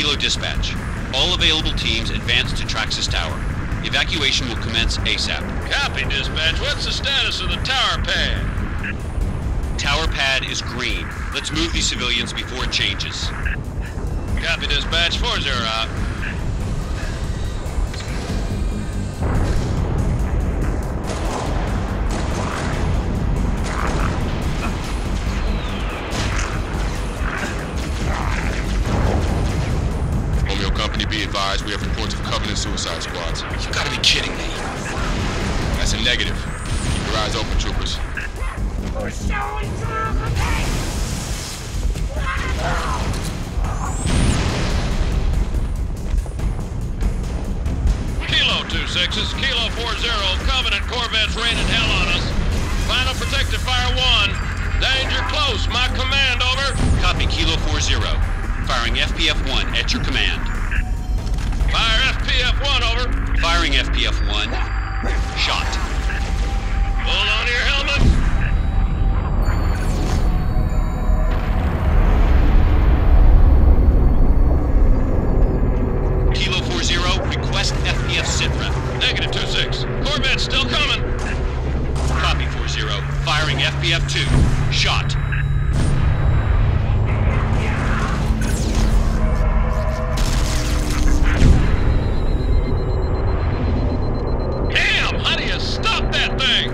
Kilo Dispatch. All available teams advance to Traxxas Tower. Evacuation will commence ASAP. Copy, Dispatch. What's the status of the tower pad? Tower pad is green. Let's move these civilians before it changes. Copy, Dispatch. 4-0 out. Be advised, we have reports of Covenant suicide squads. You gotta be kidding me. That's a negative. Keep your eyes open, troopers. We're showing through the Kilo 2-6s, Kilo 4-0, Covenant Corvettes raining hell on us. Final protective fire 1. Danger close, my command, over. Copy, Kilo 4-0. Firing FPF-1 at your command. Fire FPF-1, over. Firing FPF-1. Shot. Hold on to your helmets. Kilo 4-0, request FPF sitrep. Negative 2-6. Corvette's still coming. Copy 4-0. Firing FPF-2. Shot. Damn! How do you stop that thing?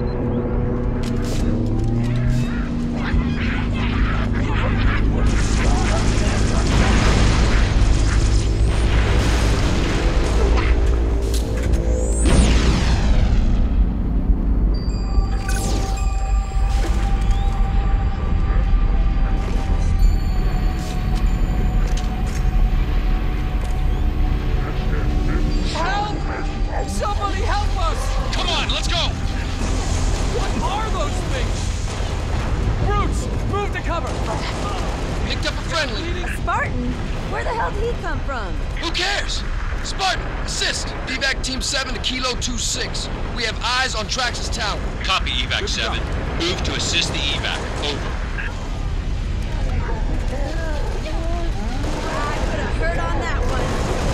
Somebody help us! Come on, let's go! What are those things? Brutes, move to cover! Picked up a friendly. Spartan? Where the hell did he come from? Who cares? Spartan, assist! Evac Team 7 to Kilo 2-6. We have eyes on Traxxas Tower. Copy, Evac 7. Move to assist the evac. Over. I could have heard on that one.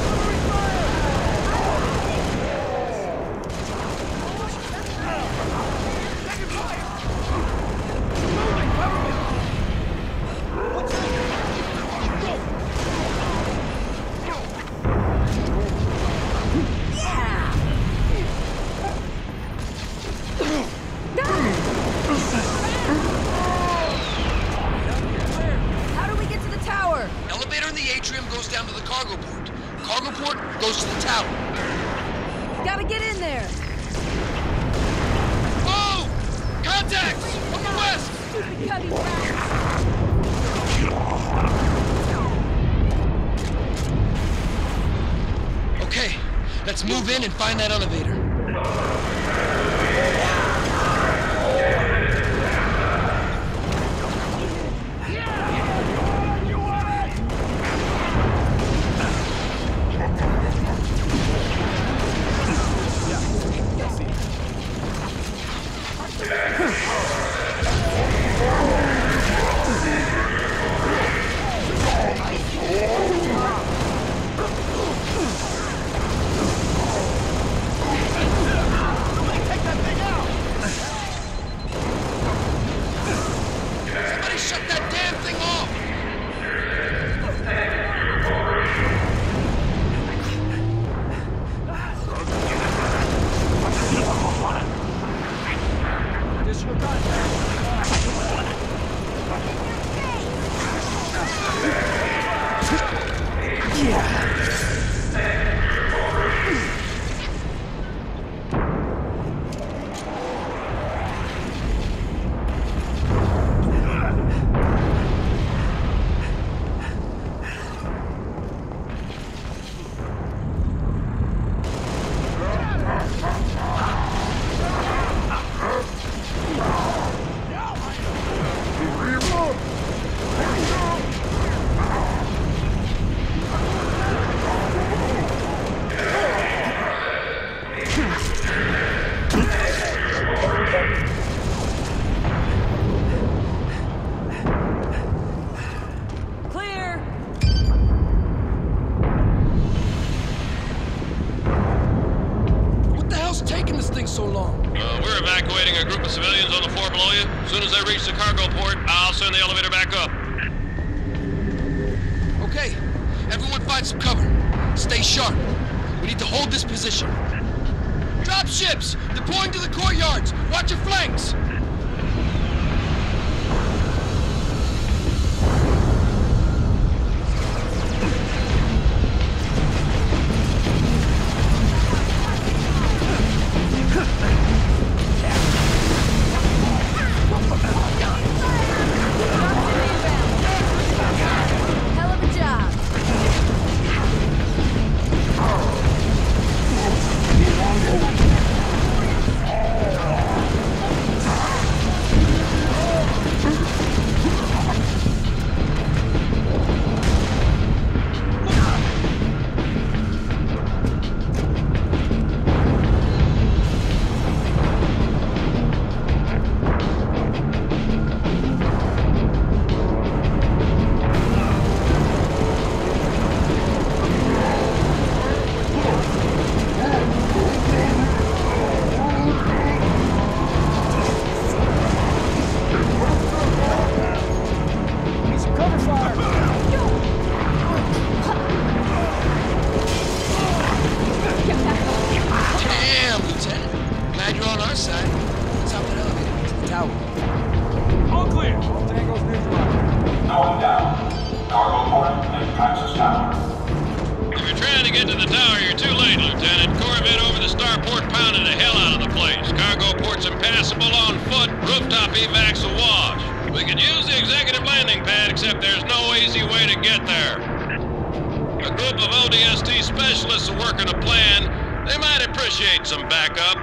How do we get to the tower? Elevator in the atrium goes down to the cargo port. Cargo port goes to the tower. Gotta get in there. Oh! Contacts! From the west! Stupid cubby rats. Okay, let's move in and find that elevator. you. As soon as they reach the cargo port, I'll send the elevator back up. Okay, everyone find some cover. Stay sharp. We need to hold this position. Drop ships! Deploying to the courtyards! Watch your flanks! Hell of a job. Damn, Lieutenant. Glad you're on our side. Let's hop that elevator to the tower. All clear. Tango's neutralized. Going down. Cargo port and Praxis Tower. If you're trying to get to the tower, you're too late, Lieutenant. Corvette over the starport pounded the hell out of the place. Cargo port's impassable on foot. Rooftop evac's a wash. We could use the executive landing pad, except there's no easy way to get there. A group of ODST specialists are working a plan. They might appreciate some backup.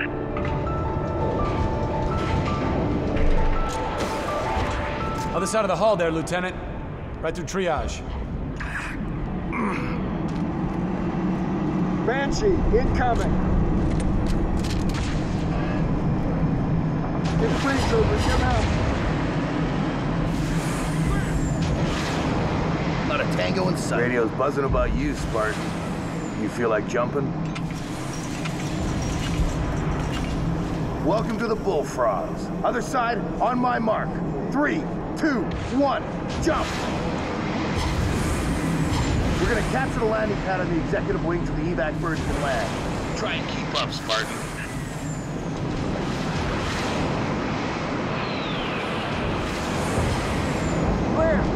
Other side of the hall there, Lieutenant. Right through triage. Banshee, incoming. Get freeze over, get out. Not a tango in sight. Radio's buzzing about you, Spartan. You feel like jumping? Welcome to the Bullfrogs. Other side, on my mark. 3, 2, 1, jump! We're gonna capture the landing pad on the executive wing so the evac birds can land. Try and keep up, Spartan. Clear.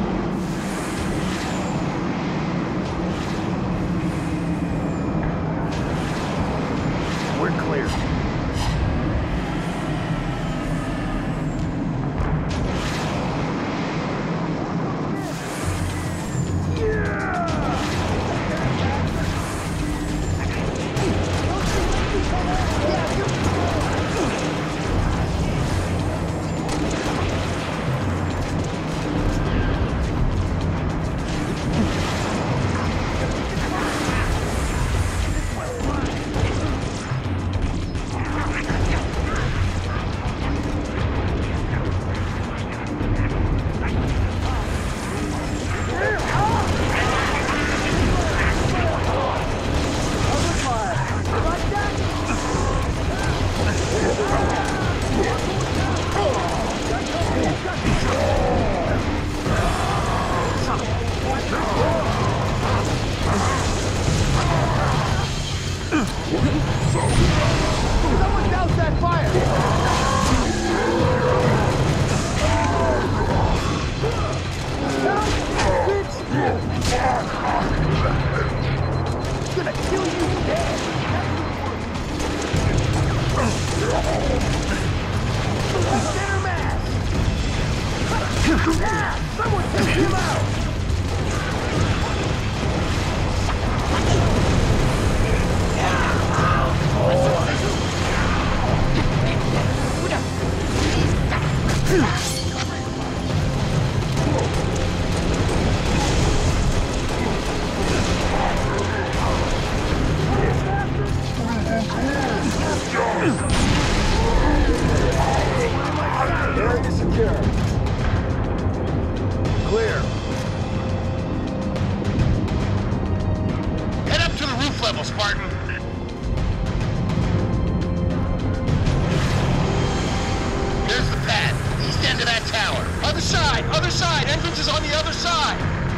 We're clear. Someone douse that fire! It's gonna kill you dead! Center mass! Someone take him out! Area secure. Clear. Head up to the roof level, Spartan. There's the Wings is on the other side!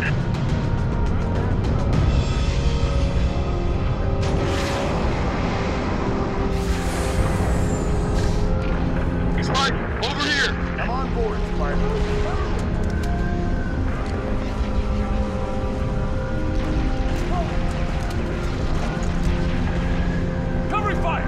Spartan, over here! I'm on board, Spartan. Covering fire!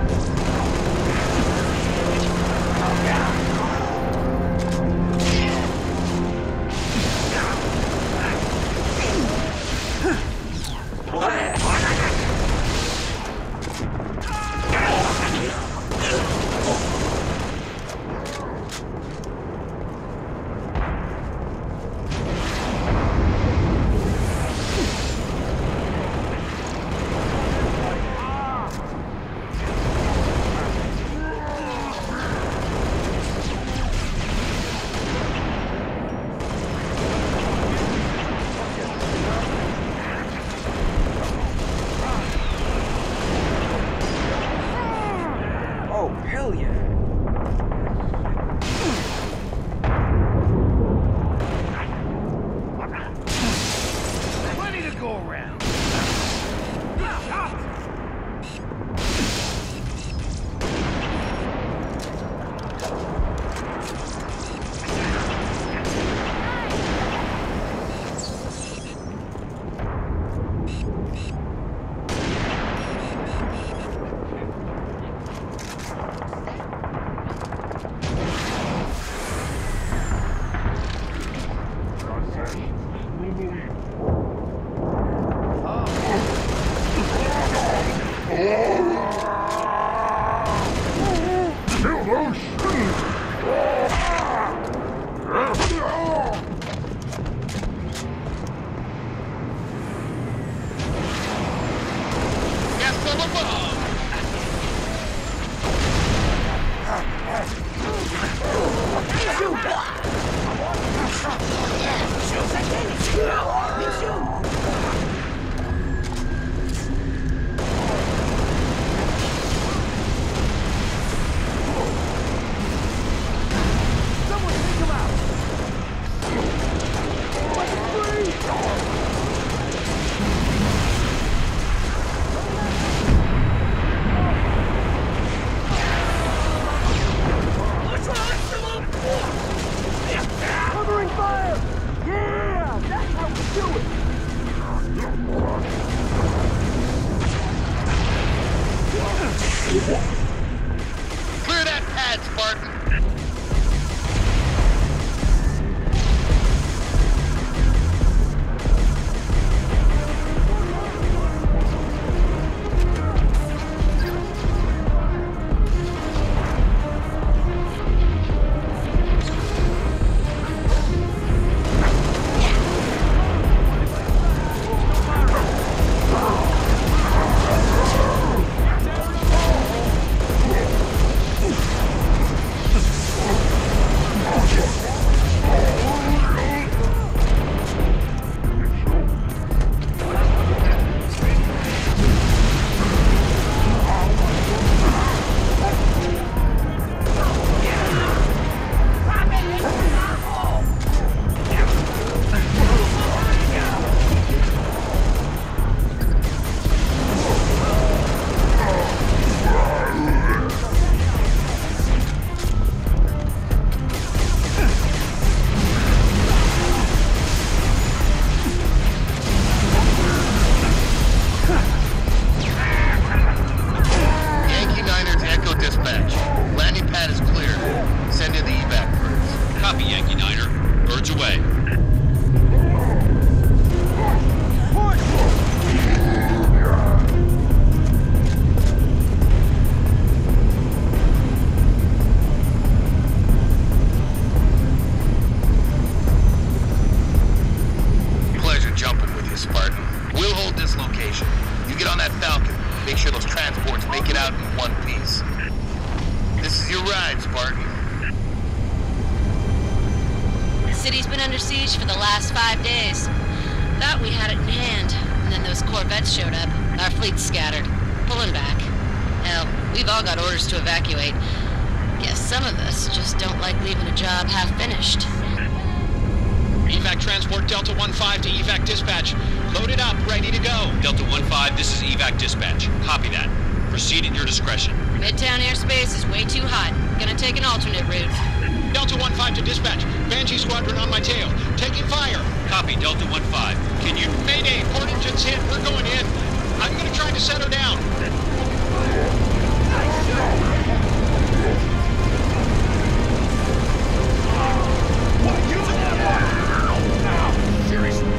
Oh, hell yeah. Plenty to go around. Covering fire! Yeah! That's how we do it! Clear that pad, Spartan! Make sure those transports make it out in one piece. This is your ride, Spartan. The city's been under siege for the last 5 days. Thought we had it in hand, and then those corvettes showed up. Our fleet's scattered, pulling back. Hell, we've all got orders to evacuate. Guess some of us just don't like leaving a job half-finished. Evac transfer Delta 1-5 to evac dispatch. Loaded up, ready to go. Delta 1-5, this is evac dispatch. Copy that. Proceed at your discretion. Midtown airspace is way too hot. Gonna take an alternate route. Delta 1-5 to dispatch. Banshee squadron on my tail. Taking fire. Copy, Delta 1-5. Can you... Mayday, port engine's hit. We're going in. I'm gonna try to set her down. Seriously.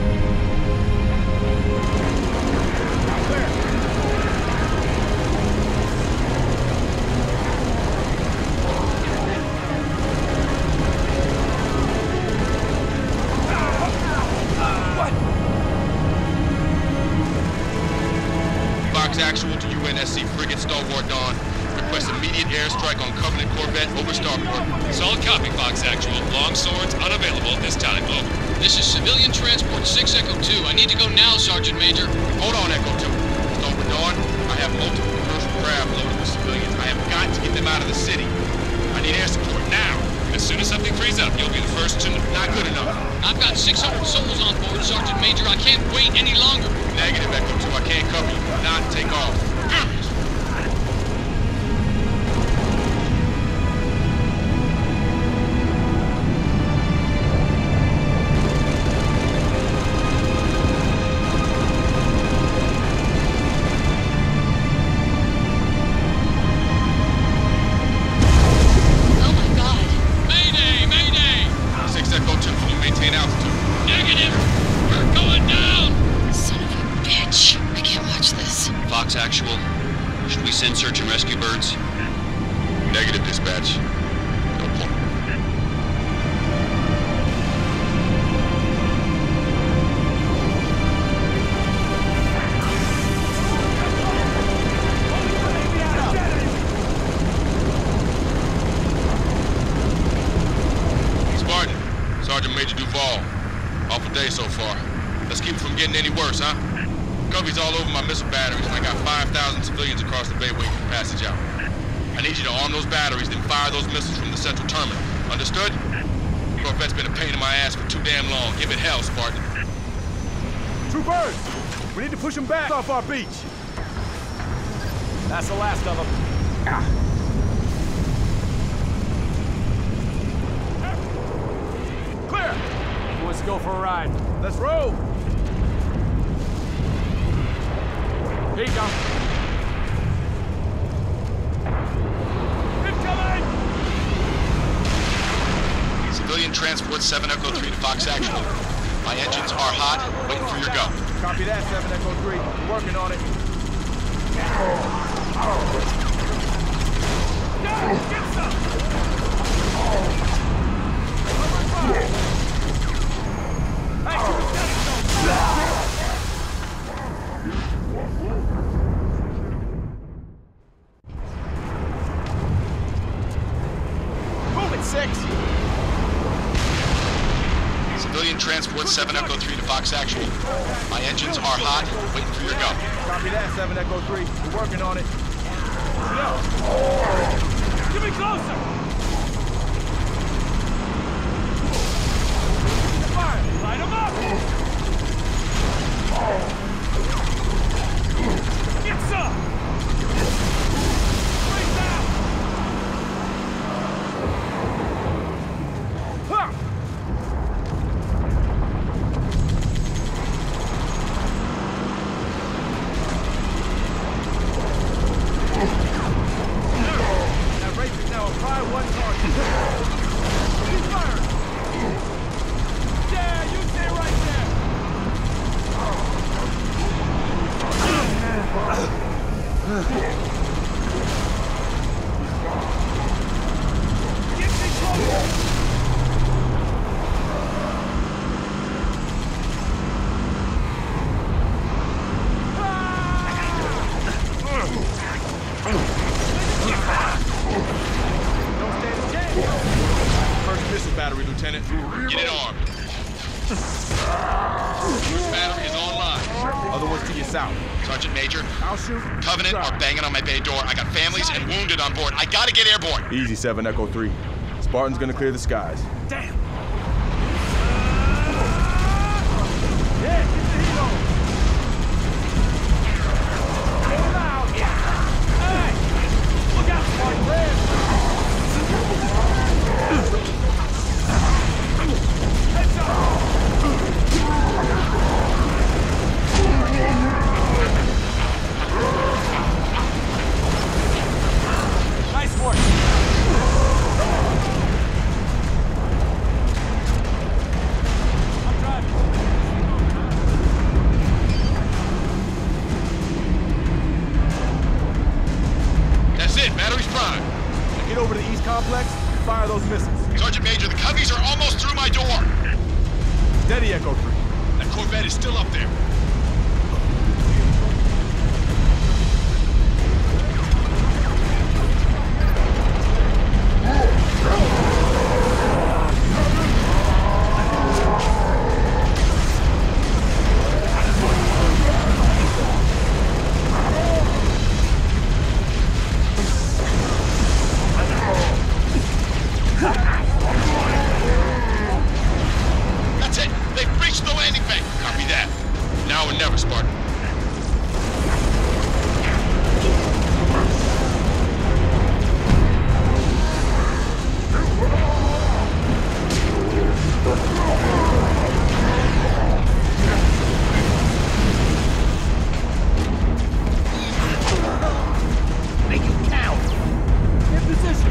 Fox Actual to UNSC frigate Stalwart Dawn. Request immediate airstrike on Covenant Corvette over starboard. Solid copy, Fox Actual. Long swords unavailable at this time. Over. This is civilian transport 6 Echo 2. I need to go now, Sergeant Major. Hold on, Echo 2. Stalwart Dawn, I have multiple commercial craft loaded with civilians. I have got to get them out of the city. I need air support now. As soon as something frees up, you'll be the first to know. Not good enough. I've got 600 souls on board, Sergeant Major. I can't wait any longer. Negative, Echo 2. I can't cover you. Do not take off. Oh my god. Mayday! Mayday! 6 Echo 2, can you maintain altitude? Negative! We're going down! Son of a bitch. I can't watch this. Fox Actual, should we send search and rescue birds? Negative, dispatch. No point. Spartan, Sergeant Major Duval. Awful day so far. Let's keep it from getting any worse, huh? Coverage all over my missile batteries, and I got 5,000 civilians across the bay waiting for passage out. I need you to arm those batteries, then fire those missiles from the central terminal. Understood? Corvette's been a pain in my ass for too damn long. Give it hell, Spartan. True birds! We need to push them back off our beach. That's the last of them. Clear! Let's go for a ride. Let's roll! Here you go. Incoming! Civilian transport 7 Echo 3 to Fox Actual. My engines are hot, waiting for your go. Copy that, 7 Echo 3. We're working on it. Get some! Move it, 6! Civilian transport 7 Echo 3 to Fox Actual. My engines are hot, waiting for your go. Copy that, 7 Echo 3. We're working on it. Get me closer! Fire! Light them up! Get some! Bring down! Ha! That race is now a 5-1 target. Keep firing! Yeah, you stay right there! Get me closer! Don't stand a chance! First missile battery, Lieutenant. Get it armed. First battery is online. Other ones to your south. Sergeant Major, I'll shoot. Covenant are banging on my bay door. I got families and wounded on board. I gotta get airborne. Easy, 7 Echo 3. Spartan's gonna clear the skies. Damn! fire those missiles. Sergeant Major, the Coveys are almost through my door. Steady, Echo 3. That Corvette is still up there. That's it! They've breached the landing bank! Copy that. Now or never, Spartan. Make it count. In position.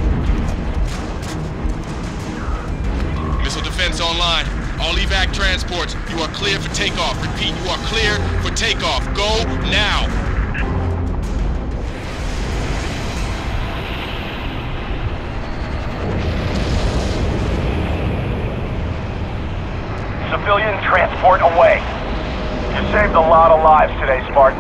Missile defense online. All evac transports, you are clear for takeoff. Repeat, you are clear for takeoff. Go now. Civilian transport away. You saved a lot of lives today, Spartan.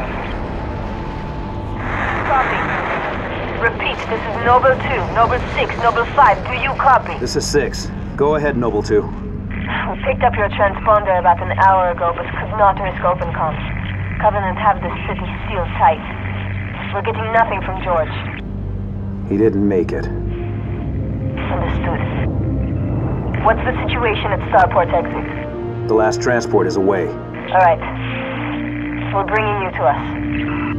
Copy. Repeat, this is Noble 2, Noble 6, Noble 5. Do you copy? This is 6. Go ahead, Noble 2. We picked up your transponder about an hour ago, but could not risk open comms. Covenant have the city sealed tight. We're getting nothing from George. He didn't make it. Understood. What's the situation at Starport exit? The last transport is away. All right. We're bringing you to us.